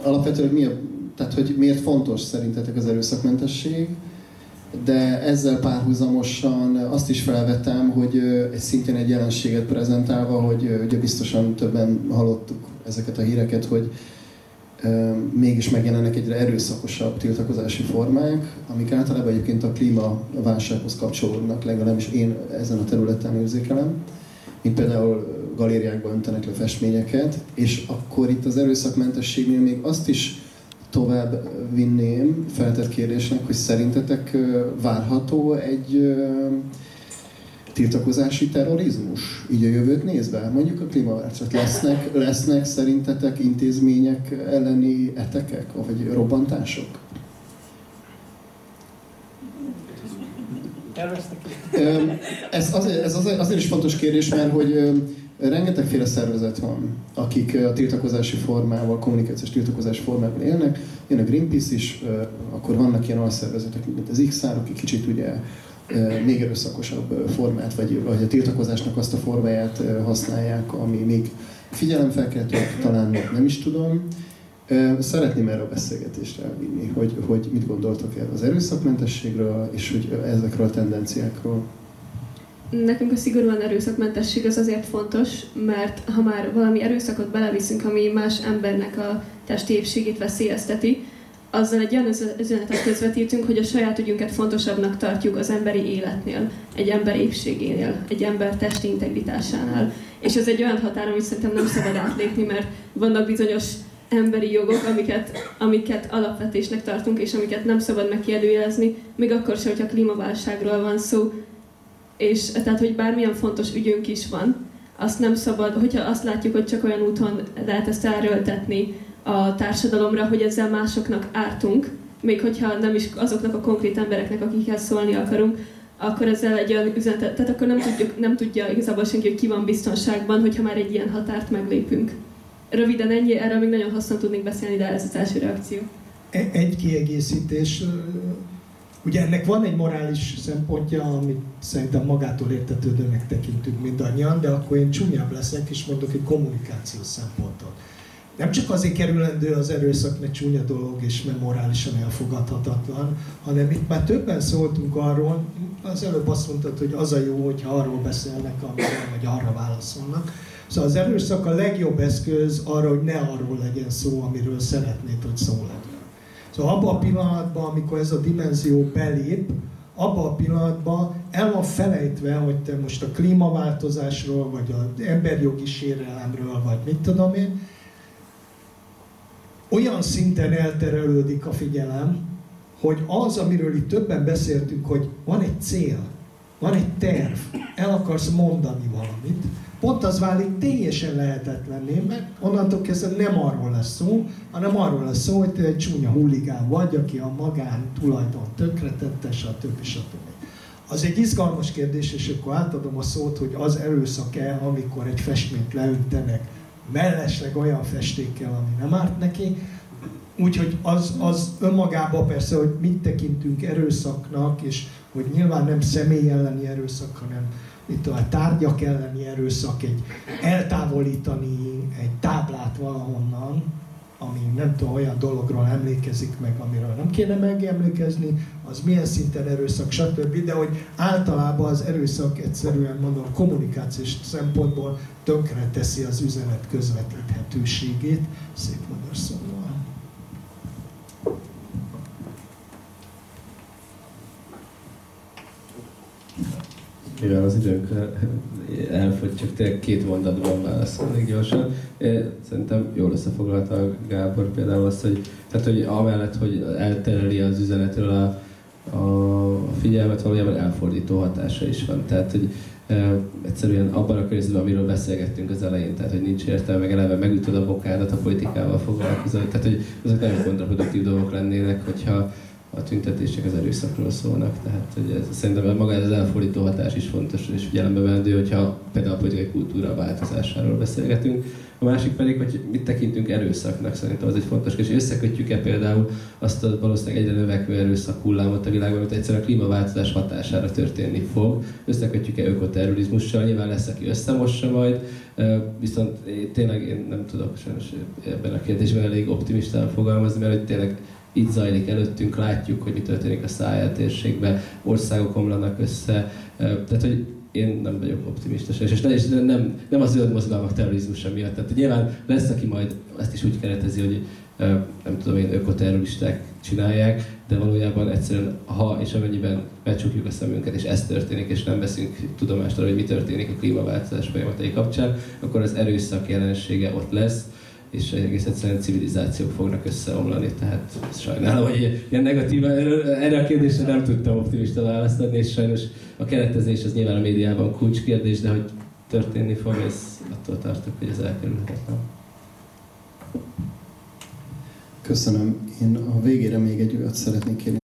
alapvetően tehát hogy miért fontos szerintetek az erőszakmentesség, de ezzel párhuzamosan azt is felvetem, hogy szintén egy jelenséget prezentálva, hogy ugye biztosan többen hallottuk ezeket a híreket, hogy mégis megjelennek egyre erőszakosabb tiltakozási formák, amik általában egyébként a klímaválsághoz kapcsolódnak, legalábbis én ezen a területen érzékelem, mint például galériákban öntenek le festményeket, és akkor itt az erőszakmentességnél még azt is tovább vinném feltett kérdésnek, hogy szerintetek várható egy tiltakozási terrorizmus, így a jövőt nézve? Mondjuk a klímaváltozat. Lesznek szerintetek intézmények elleni etekek, vagy robbantások? Ez azért is fontos kérdés, mert hogy rengetegféle szervezet van, akik a tiltakozási formával, kommunikációs tiltakozási formával élnek. Jön a Greenpeace is, akkor vannak ilyen alszervezetek, mint az XR, akik kicsit ugye még erőszakosabb formát, vagy a tiltakozásnak azt a formáját használják, ami még figyelemfelkeltő, talán nem is tudom. Szeretném erre a beszélgetésre elvinni, hogy mit gondoltok erről az erőszakmentességről, és hogy ezekről a tendenciákról. Nekünk a szigorúan erőszakmentesség az azért fontos, mert ha már valami erőszakot beleviszünk, ami más embernek a testi épségét veszélyezteti, azzal egy olyan üzenetet közvetítünk, hogy a saját ügyünket fontosabbnak tartjuk az emberi életnél, egy ember épségénél, egy ember testi integritásánál. És ez egy olyan határ, amit szerintem nem szabad átlépni, mert vannak bizonyos emberi jogok, amiket alapvetésnek tartunk, és amiket nem szabad megkérdőjelezni, még akkor sem, hogyha klímaválságról van szó. És tehát, hogy bármilyen fontos ügyünk is van, azt nem szabad, hogyha azt látjuk, hogy csak olyan úton lehet ezt elröltetni a társadalomra, hogy ezzel másoknak ártunk, még hogyha nem is azoknak a konkrét embereknek, akikhez szólni akarunk, akkor ezzel egy olyan üzenetet, tehát akkor nem tudja igazából senki, hogy ki van biztonságban, hogyha már egy ilyen határt meglépünk. Röviden ennyi, erről még nagyon hosszan tudnék beszélni, de ez az első reakció. Egy kiegészítés. Ugye ennek van egy morális szempontja, amit szerintem magától értetődőnek tekintünk mindannyian, de akkor én csúnyább leszek, és mondok egy kommunikációs szempontot. Nem csak azért kerülendő az erőszak, mert csúnya dolog, és mert morálisan elfogadhatatlan, hanem itt már többen szóltunk arról, az előbb azt mondtad, hogy az a jó, hogyha arról beszélnek, amire, vagy arra válaszolnak. Szóval az erőszak a legjobb eszköz arra, hogy ne arról legyen szó, amiről szeretnéd, hogy szó legyen. Szóval abban a pillanatban, amikor ez a dimenzió belép, abban a pillanatban el van felejtve, hogy te most a klímaváltozásról, vagy az emberjogi sérelemről, vagy mit tudom én, olyan szinten elterelődik a figyelem, hogy az, amiről itt többen beszéltünk, hogy van egy cél, van egy terv, el akarsz mondani valamit, pont az válik teljesen lehetetlenné, mert onnantól kezdve nem arról lesz szó, hanem arról lesz szó, hogy te egy csúnya huligán vagy, aki a magán tulajdon tönkretette, stb. Az egy izgalmas kérdés, és akkor átadom a szót, hogy az erőszak-e, amikor egy festményt leöntenek, mellesleg olyan festékkel, ami nem árt neki. Úgyhogy az önmagában persze, hogy mit tekintünk erőszaknak, és hogy nyilván nem személy elleni erőszak, hanem itt a tárgyak elleni erőszak, egy eltávolítani egy táblát valahonnan, ami nem tudom, olyan dologról emlékezik meg, amiről nem kéne megemlékezni, az milyen szinten erőszak, stb. De hogy általában az erőszak egyszerűen, mondom, kommunikációs szempontból tönkre teszi az üzenet közvetíthetőségét, szép magyar szóval. Mivel az időnk elfogy, csak tényleg 2 mondatban válaszolnék gyorsan. Szerintem jól összefoglalta Gábor például azt, hogy amellett, hogy eltereli az üzenetről a figyelmet, valójában elfordító hatása is van. Tehát, hogy egyszerűen abban a környezetben, amiről beszélgettünk az elején, tehát, hogy nincs értelme, meg eleve megütöd a bokádat a politikával foglalkozol. Tehát, hogy azok nagyon kontraproduktív dolgok lennének, hogyha a tüntetések az erőszakról szólnak, tehát hogy ez, szerintem maga ez az elfordító hatás is fontos és figyelembe vendő, hogyha például a politikai kultúra változásáról beszélgetünk. A másik pedig, hogy mit tekintünk erőszaknak, szerintem az egy fontos kérdés, hogy összekötjük-e például azt a valószínűleg egyre növekvő erőszak hullámot a világban, amit egyszerűen a klímaváltozás hatására történni fog. Összekötjük-e ökoterrorizmussal, nyilván lesz, aki összemossa majd, viszont tényleg én nem tudok sajnos ebben a kérdésben elég optimistán fogalmazni, mert hogy tényleg itt zajlik előttünk, látjuk, hogy mi történik a Szájel térségben, országok omlanak össze, tehát hogy én nem vagyok optimista, és nem a zöld mozgalmak terrorizmusa miatt. Tehát nyilván lesz, aki majd ezt is úgy keretezi, hogy nem tudom én, ökoterroristák csinálják, de valójában egyszerűen, ha és amennyiben becsukjuk a szemünket, és ez történik, és nem veszünk tudomást arra, hogy mi történik a klímaváltozás folyamatai kapcsán, akkor az erőszak jelensége ott lesz, és egész egyszerűen civilizációk fognak összeomlani, tehát sajnálom, hogy ilyen negatív, erre a kérdésre nem tudtam optimista választ adni, és sajnos a keretezés az nyilván a médiában kulcskérdés, de hogy történni fog, ez attól tartok, hogy ez elkerülhetetlen. Köszönöm. Én a végére még egy olyat szeretnék kérni.